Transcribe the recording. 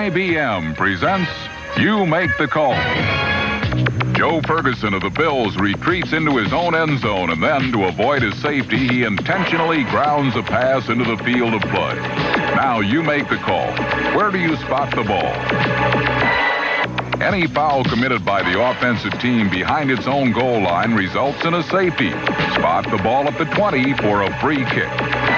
IBM presents You Make the Call. Joe Ferguson of the Bills retreats into his own end zone, and then, to avoid his safety, he intentionally grounds a pass into the field of play. Now you make the call. Where do you spot the ball? Any foul committed by the offensive team behind its own goal line results in a safety. Spot the ball at the 20 for a free kick.